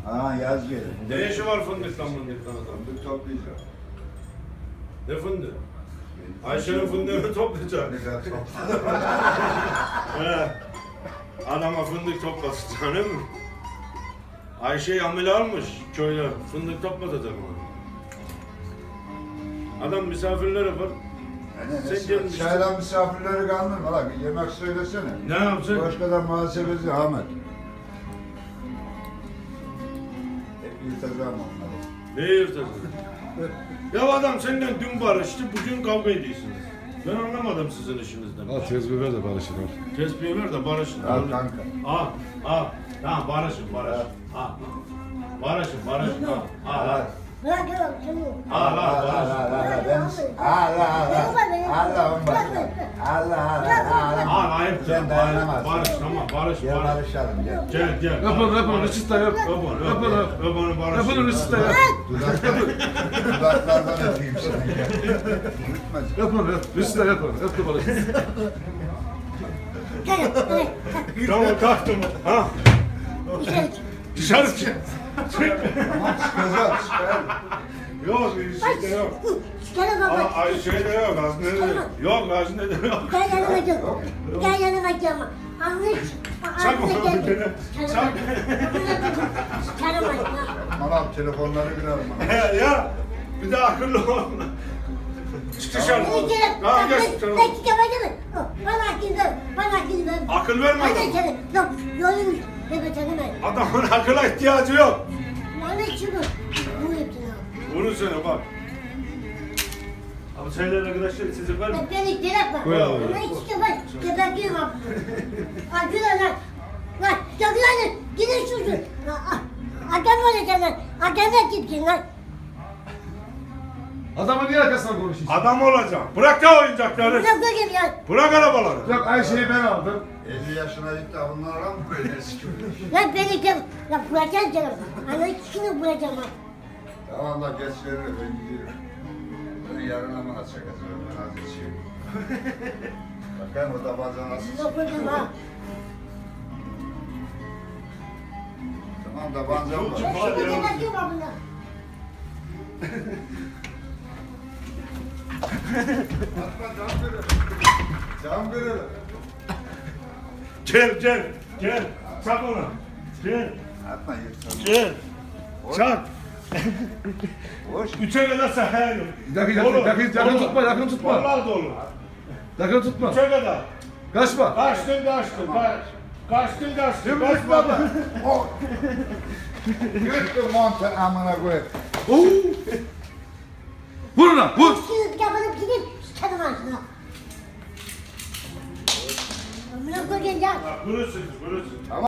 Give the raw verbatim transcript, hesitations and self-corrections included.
Ha yaz gelin. Ne işi var fındıktan fındıktan adam? Fındık toplayacağım. Ne fındığı? Ayşe'nin fındığını toplayacak. Ne kadar toplayacağım? He. Adama fındık toplatacak değil mi? Ayşe hamile almış köyde fındık toplatacak ona. Adam misafirleri var. Sen gelmişsin. Çaylan misafirleri kandırma la, bir yemek söylesene. Ne yapacaksın? Başkadan muhasebesi Ahmet. Hep yırtacağım onları. Ne yırtacaksın? Ya adam senden dün barıştı, bugün kavga ediyorsunuz. Ben anlamadım sizin işinizden. Al tezbih ver de barışın al. Tespihi ver de barışın. Al kanka. Al, al. Tamam barışın, barışın. Al. Barışın, barışın. Al, al, al. Bırak oğlum şunu. Al, al, Allah barışın. Allah Allah ben Allah Allah Allah'ım başına Allah Allah Allah Al, ayıp. Sen dayanamazsın. Barış, tamam, barış, Gel barış. barışalım gel. Gel, gel. Öp onu, öp onu, reçete yap. Öp onu, öp Öp onu, onu. öp onu, barışın. Öp onu, reçete yap. Dudaklardan öpeyim seni gel. Unutma. Öp onu, öp. Reçete yap onu. Öp de barışın. Gel gel. Tamam, kalktım. Ha? İçeri çık. Dışarı çık. Tamam çıkacağız çıkar. Yok, işte yok. Gel baba. Aa, ay şeyde yok, haznede yok. Yok, haznede yok. Gel yanıma gel. Gel yanıma gel. Anlayış. Çak onu bir kere. Çak. Çıkarım Manap telefonları kırarım bana. Ya, bir de akıllı ol. Çık dışarı. Ha, gel dışarı. Dakika bakın. Bana akıl ver. Bana akıl ver. Akıl verme Hadi adamı. içeri. Yok. Yolun. Ne beterim ben. Adamın akıla ihtiyacı yok. Lanet şunu. Bu yaptın abi. Vurun seni bak. Abi şeyler arkadaşlar sizi var mı? Bak beni diretme. Koy abi. Ama hiç de bak. Gebertirim abi. Akıl ver lan. Lan. Yok lan. Gidin şuradan. Adam olacak lan. Adamla gitsin lan. Adamı niye arkasından konuşuyorsun? Adam olacağım. Bırak ya oyuncakları. Bırak bakayım ya. Bırak arabaları. Yok Ayşe'yi ben aldım. elli yaşına gitti bunlara mı böyle eski böyle? Lan beni gel. Lan bırakacağım canım. Ana şunu bırakacağım lan. Tamam la geç verir ben gidiyorum. Ben yarın ama çakacağım ben az içeyim. Bakayım o da bazen nasıl Yok bırakacağım ha. Tamam da bazen Yok, var. çık. Ben şimdi gebertiyorum abi bundan. Atma cam kırılır. Cam kırılır. Gel gel gel. Çak onu. Gel. Atma yırtalım. Gel. Çak. Boş. Üçe kadar sahaya. Yakın, yakın, yakın, yakın tutma, yakın tutma. Vallahi dolu. Yakın tutma. Üçe kadar. Kaçma. Kaçtın kaçtın. Kaç. Kaçtın kaçtın. Yürü Kaçma baba. da. O. Yırttı montu amına koyayım. Oo. Vur lan, vur. Şimdi kapatıp gidip çıkarım ağzına. Amına koyayım ya. Bak, Vurursunuz vurursunuz.